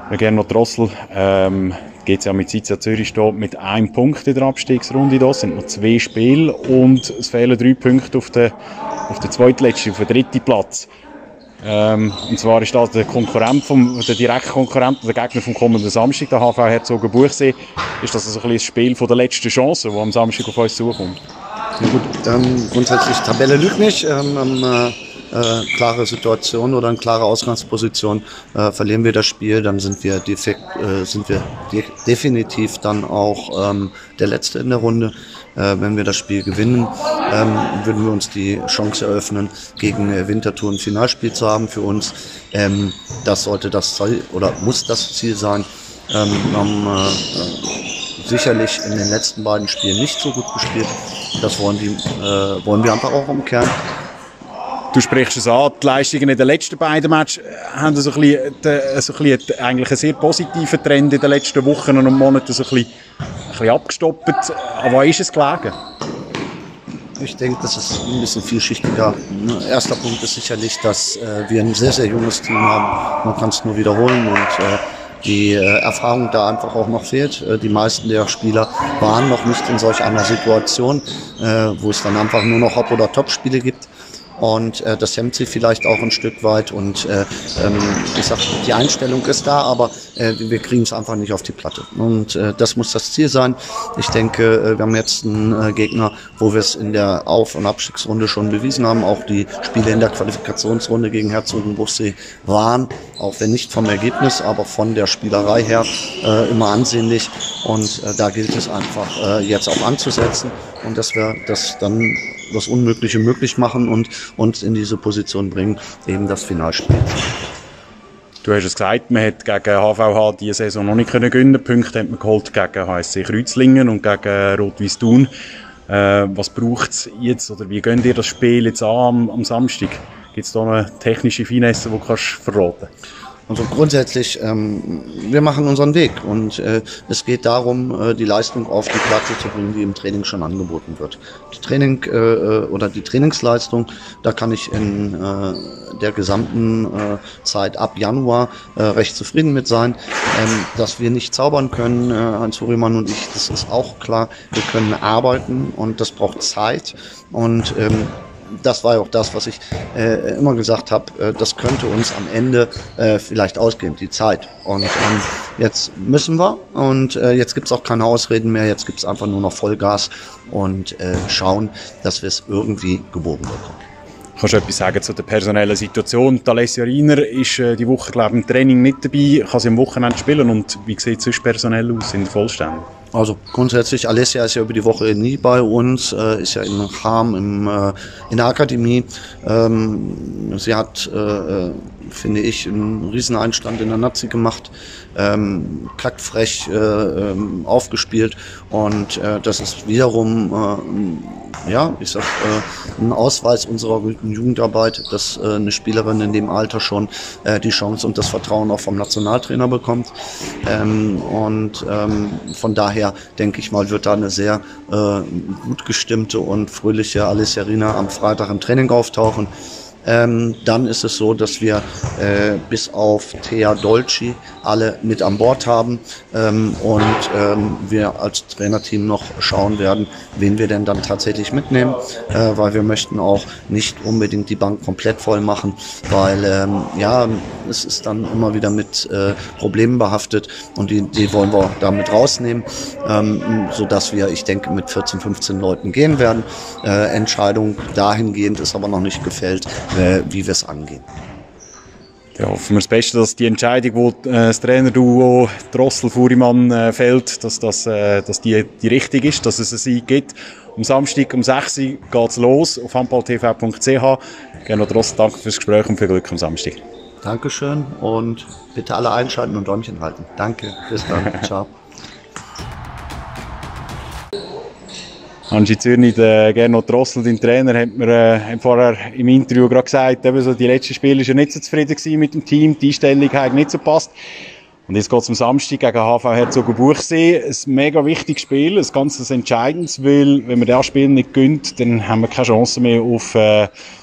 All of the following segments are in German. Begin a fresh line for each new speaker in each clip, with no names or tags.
Gernot Drossel, GC Amicizia Zürich steht mit 1 Punkt in der Abstiegsrunde da. Es sind noch 2 Spiele und es fehlen 3 Punkte auf den zweitletzten, auf den 3. Platz. Und zwar ist das der direkte Konkurrent, der Gegner vom kommenden Samstag, der HV Herzogenbuchsee. Ist das also ein bisschen das Spiel von der letzten Chance, das am Samstag auf uns zukommt?
Ja gut, grundsätzlich Tabelle lügt nicht. Klare Situation oder eine klare Ausgangsposition, verlieren wir das Spiel, dann sind wir definitiv dann auch der Letzte in der Runde. Wenn wir das Spiel gewinnen, würden wir uns die Chance eröffnen, gegen Winterthur ein Finalspiel zu haben für uns. Das sollte das Ziel oder muss das Ziel sein. Wir haben sicherlich in den letzten beiden Spielen nicht so gut gespielt. Das wollen wir einfach auch umkehren.
Du sprichst es an, die Leistungen in den letzten beiden Matches haben so ein bisschen eigentlich einen sehr positiven Trend in den letzten Wochen und Monaten so ein bisschen abgestoppt. Aber wo ist es gelegen?
Ich denke, das ist ein bisschen vielschichtiger. Erster Punkt ist sicherlich, dass wir ein sehr, sehr junges Team haben. Man kann es nur wiederholen und die Erfahrung da einfach auch noch fehlt. Die meisten der Spieler waren noch nicht in solch einer Situation, wo es dann einfach nur noch Hop- oder Top-Spiele gibt. Und das hemmt sie vielleicht auch ein Stück weit. Und ich sag, die Einstellung ist da, aber wir kriegen es einfach nicht auf die Platte. Und das muss das Ziel sein. Ich denke, wir haben jetzt einen Gegner, wo wir es in der Auf- und Abstiegsrunde schon bewiesen haben. Auch die Spiele in der Qualifikationsrunde gegen Herzogenbuchsee waren, auch wenn nicht vom Ergebnis, aber von der Spielerei her immer ansehnlich. Und da gilt es einfach jetzt auch anzusetzen und dass wir das dann das Unmögliche möglich machen und uns in diese Position bringen, eben das Finalspiel.
Du hast es gesagt, man hat gegen HVH diese Saison noch nicht gewinnen. Punkte hat man geholt gegen HSC Kreuzlingen und gegen Rot-Weiss Thun. Was braucht es jetzt oder wie geht ihr das Spiel jetzt an am Samstag? Gibt es da eine technische Finesse, die du verraten kannst?
Also grundsätzlich, wir machen unseren Weg und es geht darum, die Leistung auf die Platte zu bringen, die im Training schon angeboten wird. Die Training oder die Trainingsleistung, da kann ich in der gesamten Zeit ab Januar recht zufrieden mit sein. Dass wir nicht zaubern können, Heinz Hurrimann und ich, das ist auch klar. Wir können arbeiten und das braucht Zeit und das war ja auch das, was ich immer gesagt habe, das könnte uns am Ende vielleicht ausgehen, die Zeit. Und jetzt müssen wir und jetzt gibt's auch keine Ausreden mehr, jetzt gibt's einfach nur noch Vollgas und schauen, dass wir es irgendwie gebogen bekommen.
Kannst du etwas sagen zu der personellen Situation? Die Alessia Riener ist die Woche, glaube ich, im Training nicht dabei, kann sie am Wochenende spielen und wie sieht es sonst personell aus in der Vollstände?
Also grundsätzlich, Alessia ist ja über die Woche nie bei uns, ist ja in Cham in der Akademie. Sie hat, finde ich, einen riesen Einstand in der Nazi gemacht, kackfrech aufgespielt und das ist wiederum ein Ausweis unserer guten Jugendarbeit, dass eine Spielerin in dem Alter schon die Chance und das Vertrauen auch vom Nationaltrainer bekommt. Von daher denke ich mal, wird da eine sehr gut gestimmte und fröhliche Alessia Riener am Freitag im Training auftauchen. Dann ist es so, dass wir bis auf Thea Dolci alle mit an Bord haben wir als Trainerteam noch schauen werden, wen wir denn dann tatsächlich mitnehmen, weil wir möchten auch nicht unbedingt die Bank komplett voll machen, weil es ist dann immer wieder mit Problemen behaftet und die wollen wir damit rausnehmen, sodass wir, ich denke, mit 14, 15 Leuten gehen werden. Entscheidung dahingehend ist aber noch nicht gefällt, wie wir es angehen.
Ja, hoffen wir das Beste, dass die Entscheidung, wo das Trainerduo Drossel-Hurrimann fällt, dass die richtig ist, dass es einen Sieg gibt. Am Samstag um 6 Uhr geht es los auf handballtv.ch. Gernot Drossel, danke fürs Gespräch und viel Glück am Samstag.
Dankeschön und bitte alle einschalten und Däumchen halten. Danke, bis dann. Ciao.
Hansi Zürni, der Gernot Drossel, dein Trainer, hat mir vorher im Interview gerade gesagt, eben so die letzten Spiele war er nicht so zufrieden gewesen mit dem Team, die Einstellung hat nicht so gepasst. Und jetzt geht es am Samstag gegen HV Herzogenbuchsee. Ein mega wichtiges Spiel, ein ganz entscheidendes, weil wenn wir das Spiel nicht gewinnt, dann haben wir keine Chance mehr auf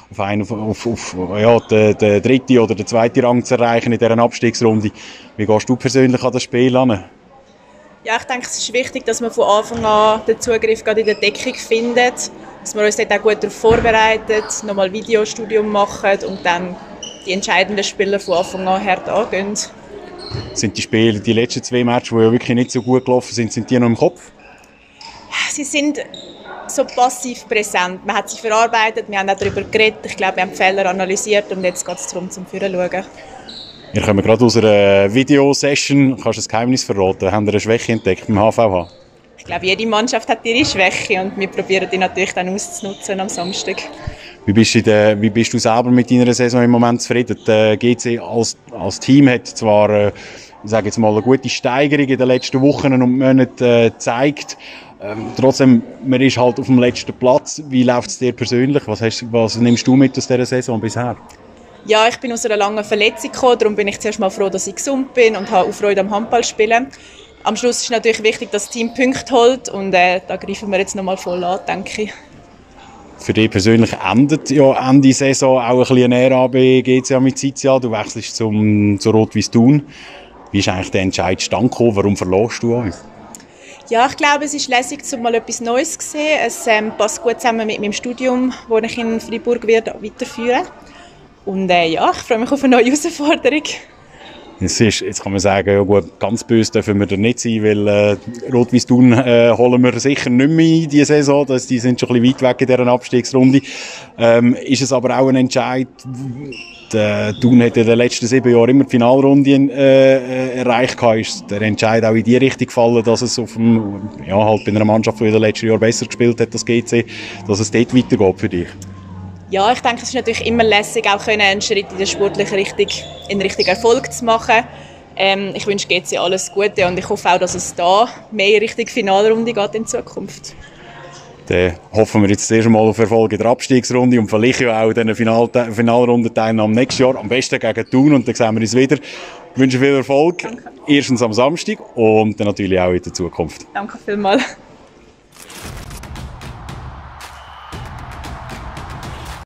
den dritten oder den zweiten Rang zu erreichen in dieser Abstiegsrunde. Wie gehst du persönlich an das Spiel an?
Ja, ich denke, es ist wichtig, dass wir von Anfang an den Zugriff gerade in der Deckung finden, dass wir uns dort auch gut darauf vorbereiten, nochmal Videostudium machen und dann die entscheidenden Spieler von Anfang an hart angehen.
Sind die Spiele, die letzten 2 Matches, die ja wirklich nicht so gut gelaufen sind die noch im Kopf?
Sie sind so passiv präsent. Man hat sie verarbeitet, wir haben auch darüber geredet. Ich glaube, wir haben die Fehler analysiert und jetzt geht es darum, zum Führen zu schauen.
Wir kommen gerade aus einer Videosession. Kannst du das Geheimnis verraten? Haben wir eine Schwäche entdeckt beim HVH?
Ich glaube, jede Mannschaft hat ihre Schwäche und wir probieren die natürlich dann auszunutzen am Samstag.
Wie bist du selber mit deiner Saison im Moment zufrieden? Der GC als Team hat zwar, ich sage jetzt mal, eine gute Steigerung in den letzten Wochen und Monaten gezeigt. Trotzdem, man ist halt auf dem letzten Platz. Wie läuft es dir persönlich? Was nimmst du mit aus dieser Saison bisher?
Ja, ich bin aus einer langen Verletzung gekommen, darum bin ich zuerst mal froh, dass ich gesund bin und habe auch Freude am Handballspielen. Am Schluss ist natürlich wichtig, dass das Team Punkte holt und da greifen wir jetzt nochmal voll an, denke ich.
Für dich persönlich endet ja Ende Saison auch ein bisschen eine Ära bei GC Amicizia. Du wechselst zu Rot-Weiss Thun. Wie ist eigentlich der Entscheid zustande gekommen? Warum verlässt du uns?
Ja, ich glaube, es ist lässig, mal etwas Neues zu sehen. Es passt gut zusammen mit meinem Studium, das ich in Freiburg weiterführen werde. Und ja, ich freue mich auf eine neue Herausforderung.
Jetzt kann man sagen, ja gut, ganz böse dürfen wir da nicht sein, weil Rot-Weiss Thun holen wir sicher nicht mehr in diese Saison. Die sind schon ein bisschen weit weg in dieser Abstiegsrunde. Ist es aber auch ein Entscheid, Thun hat in den letzten 7 Jahren immer die Finalrunde erreicht. Ist der Entscheid auch in die Richtung gefallen, dass es halt bei einer Mannschaft, die in den letzten Jahren besser gespielt hat, das GC, dass es dort weitergeht für dich?
Ja, ich denke, es ist natürlich immer lässig, auch einen Schritt in der sportlichen Richtung, in Richtung Erfolg zu machen. Ich wünsche GC alles Gute und ich hoffe auch, dass es da mehr in Richtung Finalrunde geht in Zukunft.
Dann hoffen wir jetzt zuerst mal auf Erfolg in der Abstiegsrunde und vielleicht auch in den Finalrundenteilnahmen nächstes Jahr, am besten gegen Thun, und dann sehen wir uns wieder. Ich wünsche viel Erfolg, Danke. Erstens am Samstag und dann natürlich auch in der Zukunft.
Danke vielmals.